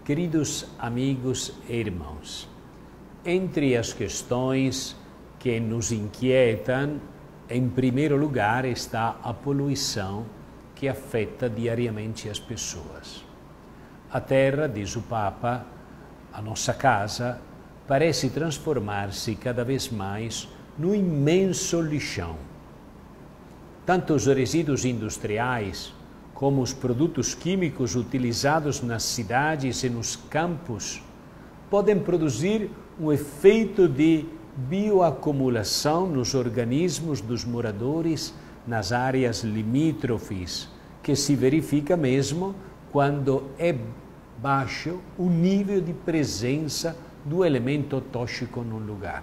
Queridos amigos e irmãos, entre as questões que nos inquietam, em primeiro lugar está a poluição que afeta diariamente as pessoas. A Terra, diz o Papa, a nossa casa, parece transformar-se cada vez mais num imenso lixão. Tanto os resíduos industriais como os produtos químicos utilizados nas cidades e nos campos podem produzir um efeito de bioacumulação nos organismos dos moradores nas áreas limítrofes, que se verifica mesmo quando é baixo o nível de presença do elemento tóxico num lugar.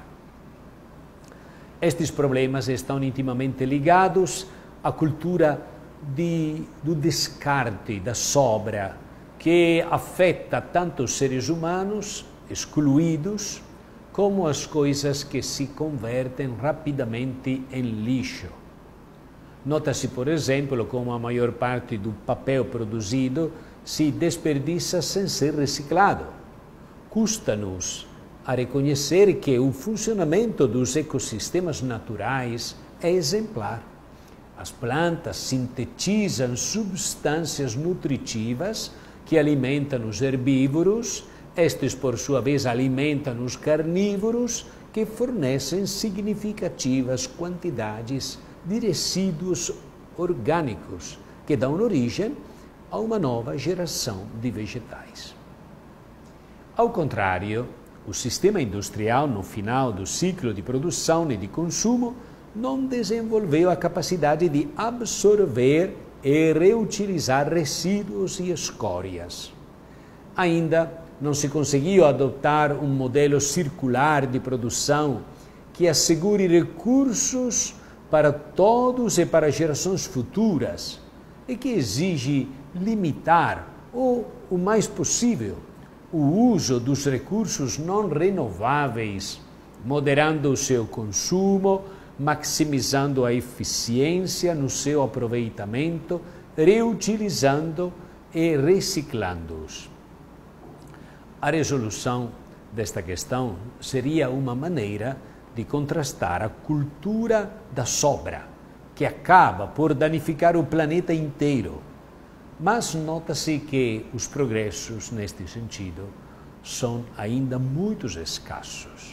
Estes problemas estão intimamente ligados à cultura do descarte, da sobra, que afeta tanto os seres humanos excluídos, como as coisas que se convertem rapidamente em lixo. Nota-se, por exemplo, como a maior parte do papel produzido se desperdiça sem ser reciclado. Custa-nos a reconhecer que o funcionamento dos ecossistemas naturais é exemplar. As plantas sintetizam substâncias nutritivas que alimentam os herbívoros, estes, por sua vez, alimentam os carnívoros, que fornecem significativas quantidades de resíduos orgânicos, que dão origem a uma nova geração de vegetais. Ao contrário, o sistema industrial, no final do ciclo de produção e de consumo, não desenvolveu a capacidade de absorver e reutilizar resíduos e escórias. Ainda não se conseguiu adotar um modelo circular de produção que assegure recursos para todos e para gerações futuras e que exige limitar, ou o mais possível, o uso dos recursos não renováveis, moderando o seu consumo, maximizando a eficiência no seu aproveitamento, reutilizando e reciclando-os. A resolução desta questão seria uma maneira de contrastar a cultura da sobra, que acaba por danificar o planeta inteiro. Mas nota-se que os progressos neste sentido são ainda muito escassos.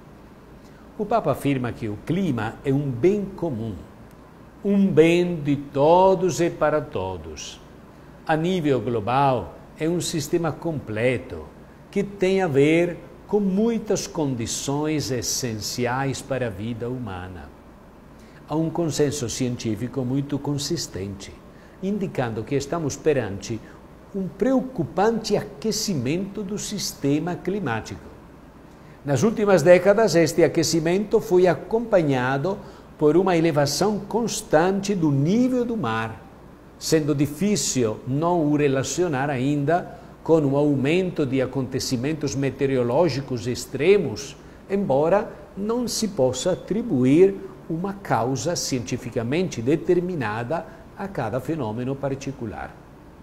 O Papa afirma que o clima é um bem comum, um bem de todos e para todos. A nível global, é um sistema completo que tem a ver com muitas condições essenciais para a vida humana. Há um consenso científico muito consistente, indicando que estamos perante um preocupante aquecimento do sistema climático. Nas últimas décadas, este aquecimento foi acompanhado por uma elevação constante do nível do mar, sendo difícil não o relacionar ainda com um aumento de acontecimentos meteorológicos extremos, embora não se possa atribuir uma causa cientificamente determinada a cada fenômeno particular.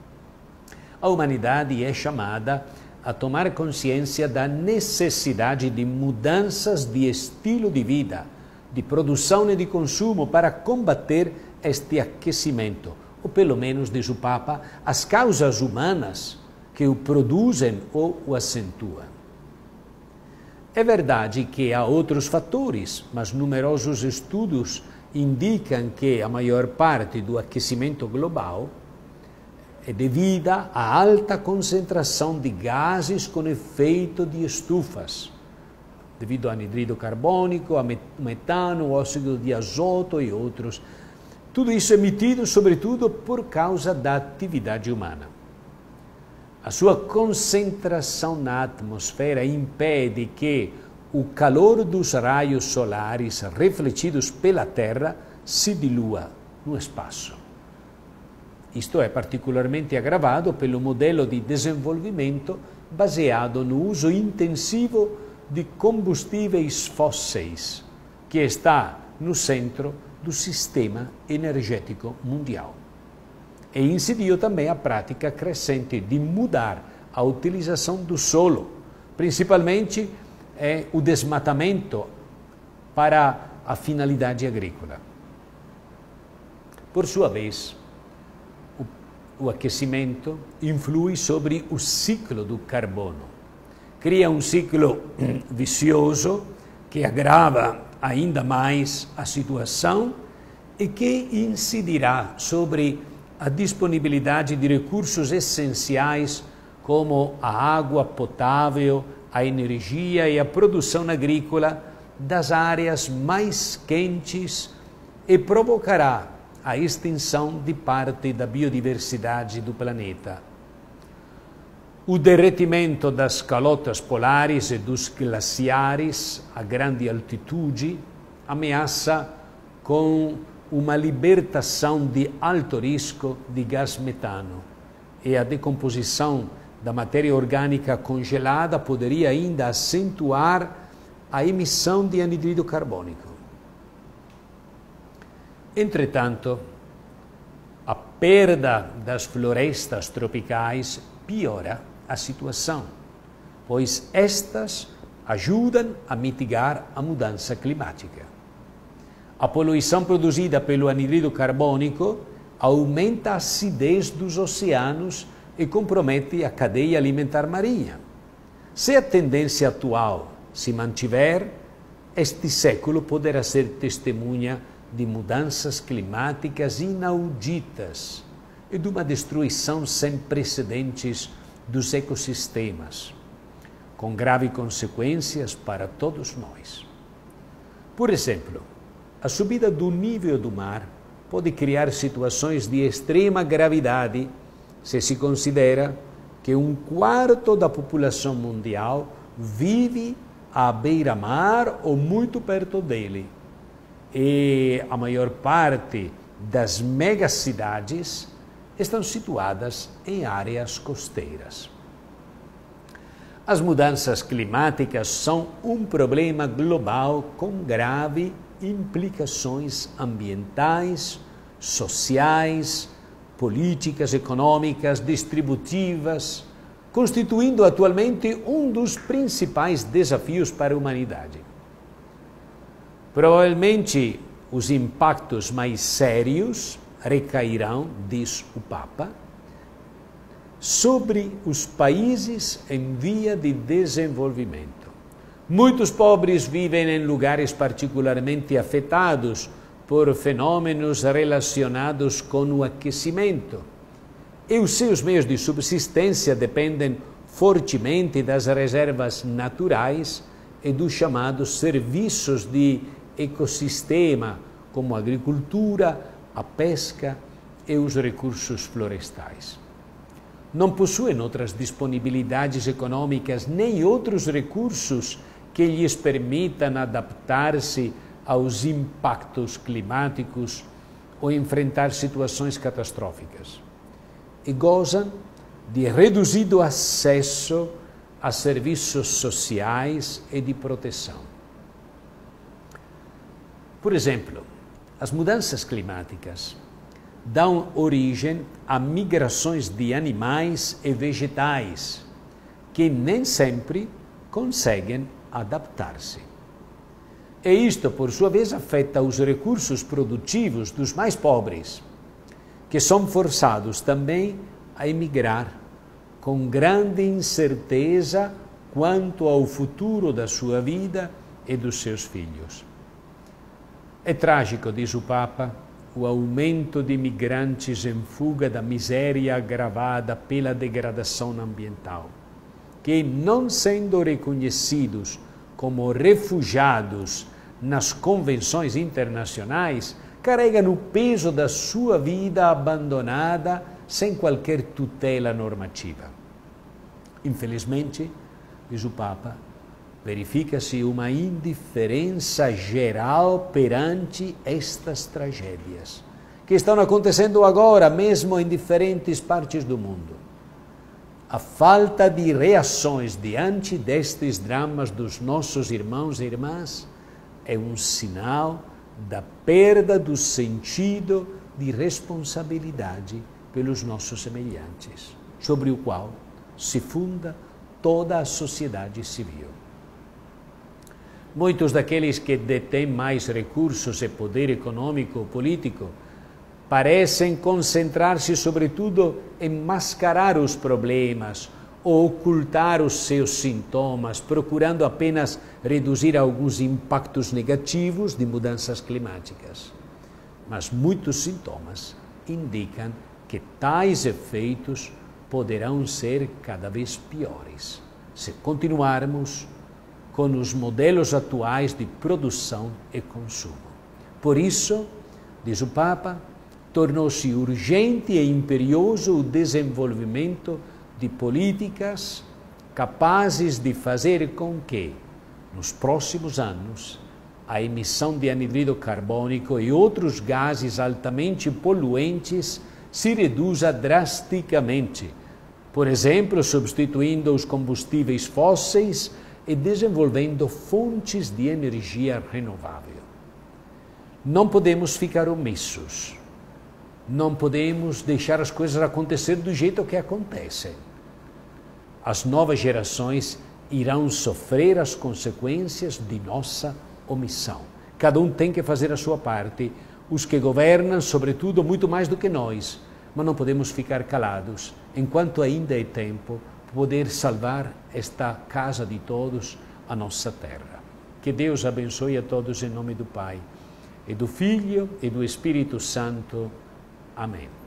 A humanidade é chamada a tomar consciência da necessidade de mudanças de estilo de vida, de produção e de consumo para combater este aquecimento, ou pelo menos, diz o Papa, as causas humanas que o produzem ou o acentuam. É verdade que há outros fatores, mas numerosos estudos indicam que a maior parte do aquecimento global é devida à alta concentração de gases com efeito de estufas, devido ao anidrido carbônico, ao metano, ao óxido de azoto e outros. Tudo isso emitido, sobretudo, por causa da atividade humana. A sua concentração na atmosfera impede que o calor dos raios solares refletidos pela Terra se dilua no espaço. Isto é particularmente agravado pelo modelo de desenvolvimento baseado no uso intensivo de combustíveis fósseis, que está no centro do sistema energético mundial. E incidiu também a prática crescente de mudar a utilização do solo, principalmente o desmatamento para a finalidade agrícola. Por sua vez, o aquecimento influi sobre o ciclo do carbono. Cria um ciclo vicioso que agrava ainda mais a situação e que incidirá sobre a disponibilidade de recursos essenciais como a água potável, a energia e a produção agrícola das áreas mais quentes e provocará a extinção de parte da biodiversidade do planeta. O derretimento das calotas polares e dos glaciares a grande altitude ameaça com uma libertação de alto risco de gás metano e a decomposição da matéria orgânica congelada poderia ainda acentuar a emissão de anidrido carbônico. Entretanto, a perda das florestas tropicais piora a situação, pois estas ajudam a mitigar a mudança climática. A poluição produzida pelo anidrido carbônico aumenta a acidez dos oceanos e compromete a cadeia alimentar marinha. Se a tendência atual se mantiver, este século poderá ser testemunha de mudanças climáticas inauditas e de uma destruição sem precedentes dos ecossistemas, com graves consequências para todos nós. Por exemplo, a subida do nível do mar pode criar situações de extrema gravidade se se considera que 1/4 da população mundial vive à beira-mar ou muito perto dele, e a maior parte das megacidades estão situadas em áreas costeiras. As mudanças climáticas são um problema global com graves implicações ambientais, sociais, políticas, econômicas, distributivas, constituindo atualmente um dos principais desafios para a humanidade. Provavelmente, os impactos mais sérios recairão, diz o Papa, sobre os países em via de desenvolvimento. Muitos pobres vivem em lugares particularmente afetados por fenômenos relacionados com o aquecimento, e os seus meios de subsistência dependem fortemente das reservas naturais e dos chamados serviços de ecossistema, como a agricultura, a pesca e os recursos florestais. Não possuem outras disponibilidades econômicas nem outros recursos que lhes permitam adaptar-se aos impactos climáticos ou enfrentar situações catastróficas. E gozam de reduzido acesso a serviços sociais e de proteção. Por exemplo, as mudanças climáticas dão origem a migrações de animais e vegetais que nem sempre conseguem adaptar-se. E isto, por sua vez, afeta os recursos produtivos dos mais pobres, que são forçados também a emigrar com grande incerteza quanto ao futuro da sua vida e dos seus filhos. É trágico, diz o Papa, o aumento de imigrantes em fuga da miséria agravada pela degradação ambiental, que, não sendo reconhecidos como refugiados nas convenções internacionais, carregam o peso da sua vida abandonada sem qualquer tutela normativa. Infelizmente, diz o Papa, verifica-se uma indiferença geral perante estas tragédias, que estão acontecendo agora mesmo em diferentes partes do mundo. A falta de reações diante destes dramas dos nossos irmãos e irmãs é um sinal da perda do sentido de responsabilidade pelos nossos semelhantes, sobre o qual se funda toda a sociedade civil. Muitos daqueles que detêm mais recursos e poder econômico ou político parecem concentrar-se sobretudo em mascarar os problemas ou ocultar os seus sintomas, procurando apenas reduzir alguns impactos negativos de mudanças climáticas. Mas muitos sintomas indicam que tais efeitos poderão ser cada vez piores se continuarmos com os modelos atuais de produção e consumo. Por isso, diz o Papa, tornou-se urgente e imperioso o desenvolvimento de políticas capazes de fazer com que, nos próximos anos, a emissão de anidrido carbônico e outros gases altamente poluentes se reduza drasticamente, por exemplo, substituindo os combustíveis fósseis e desenvolvendo fontes de energia renovável. Não podemos ficar omissos. Não podemos deixar as coisas acontecer do jeito que acontecem. As novas gerações irão sofrer as consequências de nossa omissão. Cada um tem que fazer a sua parte, os que governam, sobretudo, muito mais do que nós, mas não podemos ficar calados, enquanto ainda é tempo, poder salvar esta casa de todos, a nossa terra. Que Deus abençoe a todos em nome do Pai, e do Filho, e do Espírito Santo. Amém.